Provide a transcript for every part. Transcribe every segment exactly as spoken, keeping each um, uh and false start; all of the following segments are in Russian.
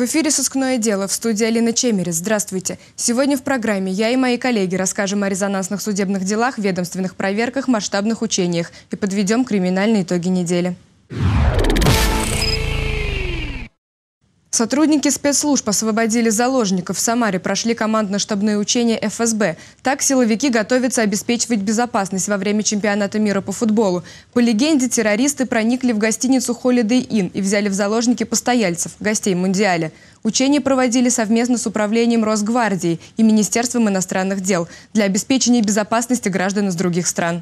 В эфире «Сыскное дело», в студии Алина Чемерец. Здравствуйте. Сегодня в программе я и мои коллеги расскажем о резонансных судебных делах, ведомственных проверках, масштабных учениях и подведем криминальные итоги недели. Сотрудники спецслужб освободили заложников. В Самаре прошли командно-штабные учения эф эс бэ. Так силовики готовятся обеспечивать безопасность во время чемпионата мира по футболу. По легенде, террористы проникли в гостиницу Holiday Inn и взяли в заложники постояльцев, гостей Мундиаля. Учения проводили совместно с Управлением Росгвардии и Министерством иностранных дел для обеспечения безопасности граждан из других стран.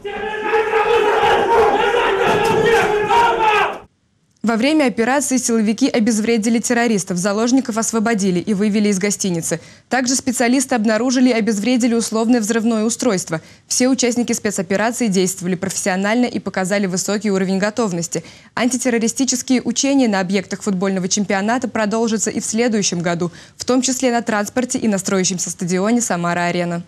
Во время операции силовики обезвредили террористов, заложников освободили и вывели из гостиницы. Также специалисты обнаружили и обезвредили условное взрывное устройство. Все участники спецоперации действовали профессионально и показали высокий уровень готовности. Антитеррористические учения на объектах футбольного чемпионата продолжатся и в следующем году, в том числе на транспорте и на строящемся стадионе «Самара-Арена».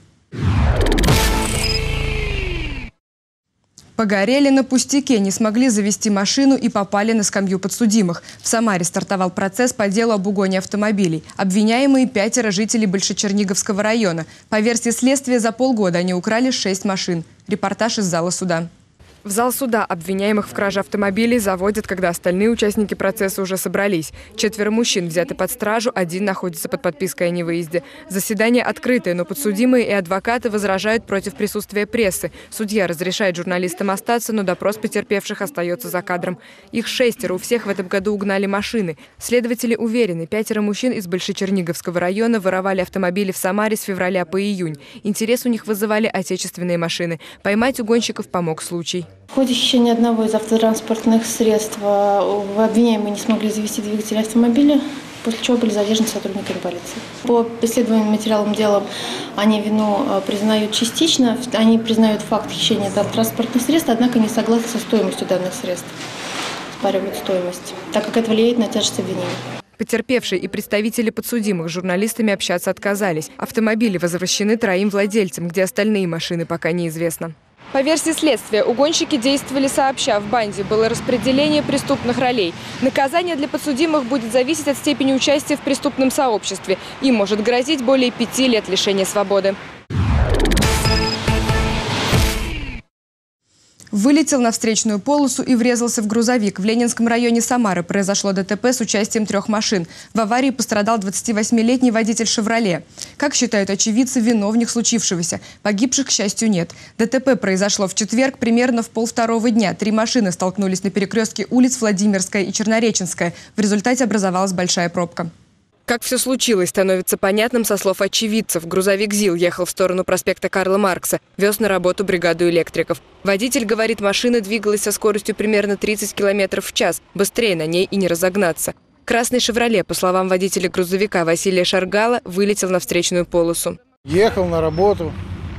Погорели на пустяке, не смогли завести машину и попали на скамью подсудимых. В Самаре стартовал процесс по делу об угоне автомобилей. Обвиняемые пятеро жителей Большечерниговского района. По версии следствия, за полгода они украли шесть машин. Репортаж из зала суда. В зал суда обвиняемых в краже автомобилей заводят, когда остальные участники процесса уже собрались. Четверо мужчин взяты под стражу, один находится под подпиской о невыезде. Заседание открытое, но подсудимые и адвокаты возражают против присутствия прессы. Судья разрешает журналистам остаться, но допрос потерпевших остается за кадром. Их шестеро, у всех в этом году угнали машины. Следователи уверены, пятеро мужчин из Большечерниговского района воровали автомобили в Самаре с февраля по июнь. Интерес у них вызывали отечественные машины. Поймать угонщиков помог случай. В ходе хищения одного из автотранспортных средств обвиняемые не смогли завести двигатель автомобиля, после чего были задержаны сотрудниками полиции. По исследованным материалам дела они вину признают частично, они признают факт хищения транспортных средств, однако не согласны со стоимостью данных средств, оспаривают стоимость, так как это влияет на тяжесть обвинения. Потерпевшие и представители подсудимых с журналистами общаться отказались. Автомобили возвращены троим владельцам, где остальные машины пока неизвестно. По версии следствия, угонщики действовали сообща. В банде было распределение преступных ролей. Наказание для подсудимых будет зависеть от степени участия в преступном сообществе. Им может грозить более пяти лет лишения свободы. Вылетел на встречную полосу и врезался в грузовик. В Ленинском районе Самары произошло ДТП с участием трех машин. В аварии пострадал двадцативосьмилетний водитель «Шевроле». Как считают очевидцы, виновник случившегося. Погибших, к счастью, нет. ДТП произошло в четверг примерно в полвторого дня. Три машины столкнулись на перекрестке улиц Владимирская и Чернореченская. В результате образовалась большая пробка. Как все случилось, становится понятным со слов очевидцев. Грузовик ЗИЛ ехал в сторону проспекта Карла Маркса, вез на работу бригаду электриков. Водитель говорит, машина двигалась со скоростью примерно тридцать километров в час. Быстрее на ней и не разогнаться. Красный «Шевроле», по словам водителя грузовика Василия Шаргала, вылетел на встречную полосу. Ехал на работу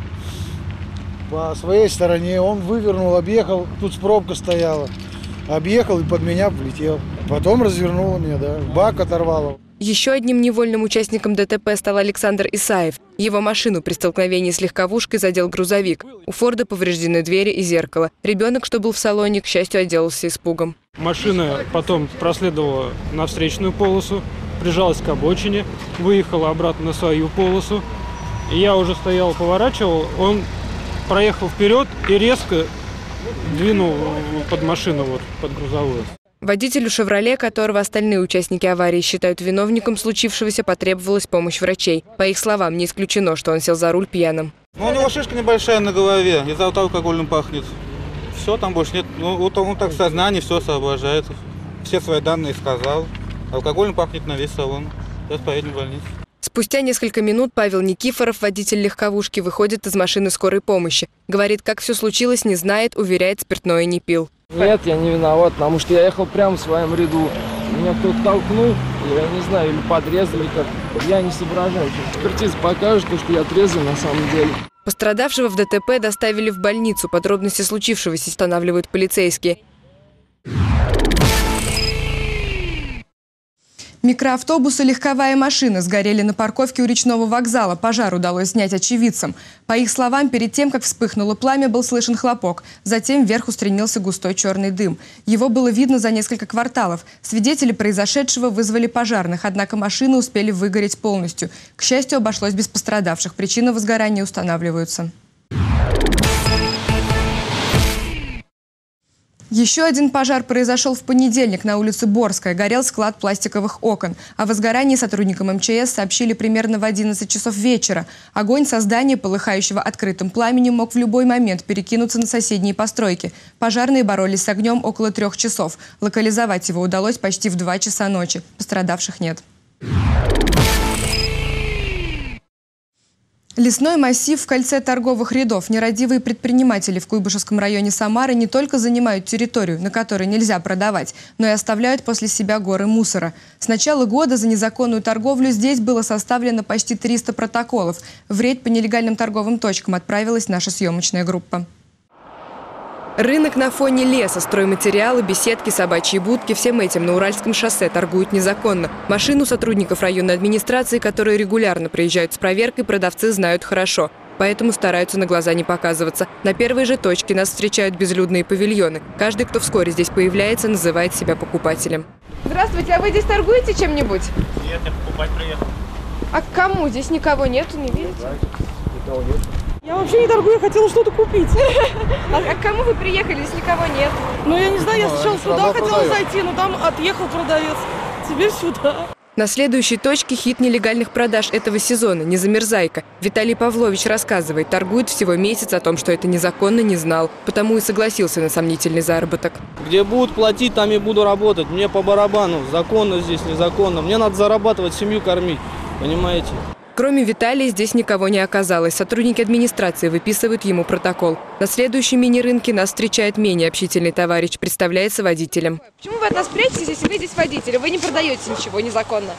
по своей стороне, он вывернул, объехал, тут пробка стояла. Объехал и под меня влетел. Потом развернуло меня, да, бак оторвало. Еще одним невольным участником ДТП стал Александр Исаев. Его машину при столкновении с легковушкой задел грузовик. У Форда повреждены двери и зеркало. Ребенок, что был в салоне, к счастью, отделался испугом. Машина потом проследовала на встречную полосу, прижалась к обочине, выехала обратно на свою полосу. И я уже стоял, поворачивал, он проехал вперед и резко двинул под машину, вот, под грузовую. Водителю «Шевроле», которого остальные участники аварии считают виновником случившегося, потребовалась помощь врачей. По их словам, не исключено, что он сел за руль пьяным. Ну, у него шишка небольшая на голове, из-за вот алкоголем пахнет. Все, там больше нет. Ну, вот он так в сознании, все соображает. Все свои данные сказал. Алкоголем пахнет на весь салон. Сейчас поедем в больницу. Спустя несколько минут Павел Никифоров, водитель легковушки, выходит из машины скорой помощи. Говорит, как все случилось, не знает, уверяет, спиртное не пил. Нет, я не виноват, потому что я ехал прямо в своем ряду. Меня кто-то толкнул, я не знаю, или подрезали как. Я не соображаю. Экспертиза покажет, что я трезвый на самом деле. Пострадавшего в ДТП доставили в больницу. Подробности случившегося устанавливают полицейские. Микроавтобус и легковая машина сгорели на парковке у речного вокзала. Пожар удалось снять очевидцам. По их словам, перед тем, как вспыхнуло пламя, был слышен хлопок. Затем вверх устремился густой черный дым. Его было видно за несколько кварталов. Свидетели произошедшего вызвали пожарных, однако машины успели выгореть полностью. К счастью, обошлось без пострадавших. Причины возгорания устанавливаются. Еще один пожар произошел в понедельник на улице Борская. Горел склад пластиковых окон. О возгорании сотрудникам эм че эс сообщили примерно в одиннадцать часов вечера. Огонь со здания, полыхающего открытым пламенем, мог в любой момент перекинуться на соседние постройки. Пожарные боролись с огнем около трех часов. Локализовать его удалось почти в два часа ночи. Пострадавших нет. Лесной массив в кольце торговых рядов. Нерадивые предприниматели в Куйбышевском районе Самары не только занимают территорию, на которой нельзя продавать, но и оставляют после себя горы мусора. С начала года за незаконную торговлю здесь было составлено почти триста протоколов. В рейд по нелегальным торговым точкам отправилась наша съемочная группа. Рынок на фоне леса, стройматериалы, беседки, собачьи будки – всем этим на Уральском шоссе торгуют незаконно. Машину сотрудников районной администрации, которые регулярно приезжают с проверкой, продавцы знают хорошо. Поэтому стараются на глаза не показываться. На первой же точке нас встречают безлюдные павильоны. Каждый, кто вскоре здесь появляется, называет себя покупателем. Здравствуйте, а вы здесь торгуете чем-нибудь? Нет, я покупать приехал. А к кому? Здесь никого нету, не видите? Никого нет. Я вообще не торгую, я хотела что-то купить. А к кому вы приехали, если никого нет? Ну, я не знаю, я сначала сюда хотела зайти, но там отъехал продавец. Теперь сюда. На следующей точке хит нелегальных продаж этого сезона – незамерзайка. Виталий Павлович рассказывает, торгует всего месяц, о том, что это незаконно, не знал. Потому и согласился на сомнительный заработок. Где будут платить, там и буду работать. Мне по барабану, законно здесь, незаконно. Мне надо зарабатывать, семью кормить, понимаете? Кроме Виталия здесь никого не оказалось. Сотрудники администрации выписывают ему протокол. На следующем мини-рынке нас встречает менее общительный товарищ, представляется водителем. Почему вы от нас прячетесь, если вы здесь водитель? Вы не продаете ничего незаконно.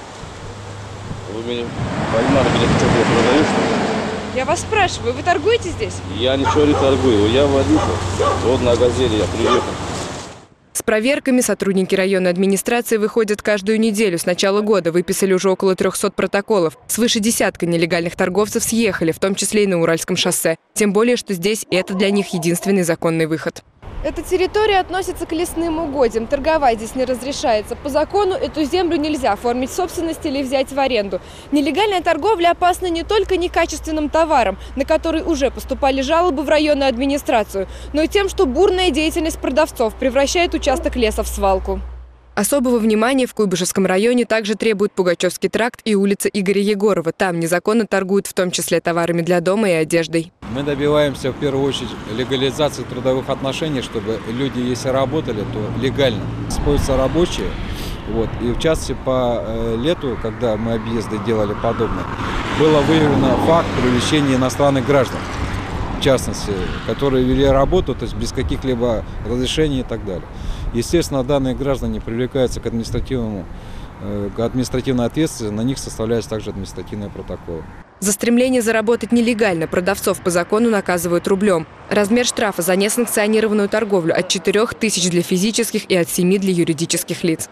Вы меня поймали, где что я продаю, что ли? Я вас спрашиваю, вы торгуете здесь? Я ничего не торгую, я водитель. Вот на «Газели» я приехал. С проверками сотрудники районной администрации выходят каждую неделю. С начала года выписали уже около трёхсот протоколов. Свыше десятка нелегальных торговцев съехали, в том числе и на Уральском шоссе. Тем более, что здесь это для них единственный законный выход. Эта территория относится к лесным угодьям. Торговать здесь не разрешается. По закону эту землю нельзя оформить в собственность или взять в аренду. Нелегальная торговля опасна не только некачественным товаром, на который уже поступали жалобы в районную администрацию, но и тем, что бурная деятельность продавцов превращает участок леса в свалку. Особого внимания в Куйбышевском районе также требуют Пугачевский тракт и улица Игоря Егорова. Там незаконно торгуют в том числе товарами для дома и одеждой. Мы добиваемся в первую очередь легализации трудовых отношений, чтобы люди, если работали, то легально. Используются рабочие. Вот. И в частности по э, лету, когда мы объезды делали подобное, было выявлено факт привлечения иностранных граждан, в частности, которые вели работу, то есть без каких-либо разрешений и так далее. Естественно, данные граждане привлекаются к административному, к административной ответственности, на них составляются также административные протоколы. За стремление заработать нелегально продавцов по закону наказывают рублем. Размер штрафа за несанкционированную торговлю от четырёх тысяч для физических и от семи для юридических лиц.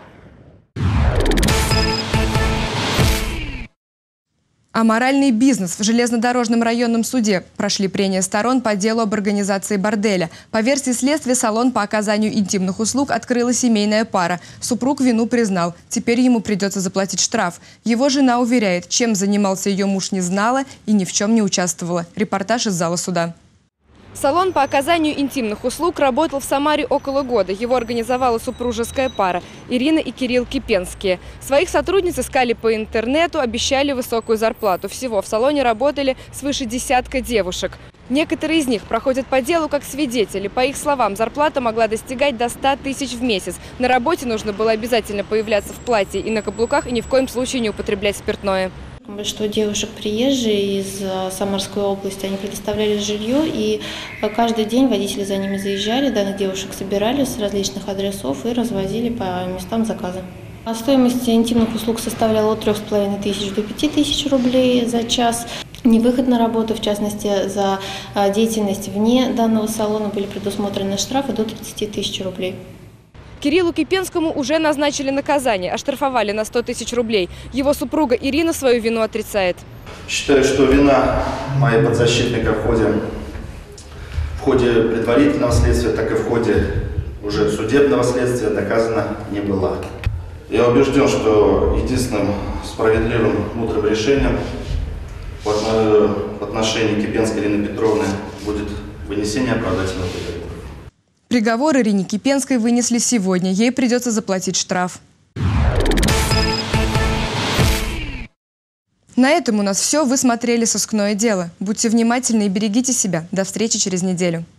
Аморальный бизнес. В железнодорожном районном суде прошли прения сторон по делу об организации борделя. По версии следствия, салон по оказанию интимных услуг открыла семейная пара. Супруг вину признал. Теперь ему придется заплатить штраф. Его жена уверяет, чем занимался ее муж, не знала и ни в чем не участвовала. Репортаж из зала суда. Салон по оказанию интимных услуг работал в Самаре около года. Его организовала супружеская пара Ирина и Кирилл Кипенские. Своих сотрудниц искали по интернету, обещали высокую зарплату. Всего в салоне работали свыше десятка девушек. Некоторые из них проходят по делу как свидетели. По их словам, зарплата могла достигать до ста тысяч в месяц. На работе нужно было обязательно появляться в платье и на каблуках и ни в коем случае не употреблять спиртное. Большинство девушек приезжие из Самарской области, они предоставляли жилье, и каждый день водители за ними заезжали, данных девушек собирали с различных адресов и развозили по местам заказа. А стоимость интимных услуг составляла от трёх с половиной тысяч до пяти тысяч рублей за час. Невыход на работу, в частности, за деятельность вне данного салона, были предусмотрены штрафы до тридцати тысяч рублей. Кириллу Кипенскому уже назначили наказание, оштрафовали на сто тысяч рублей. Его супруга Ирина свою вину отрицает. Считаю, что вина моей подзащитной как в ходе, в ходе предварительного следствия, так и в ходе уже судебного следствия доказана не была. Я убежден, что единственным справедливым, мудрым решением в отношении Кипенской Ирины Петровны будет вынесение оправдательного приговора. Приговор Ирине Кипенской вынесли сегодня. Ей придется заплатить штраф. На этом у нас все. Вы смотрели «Сыскное дело». Будьте внимательны и берегите себя. До встречи через неделю.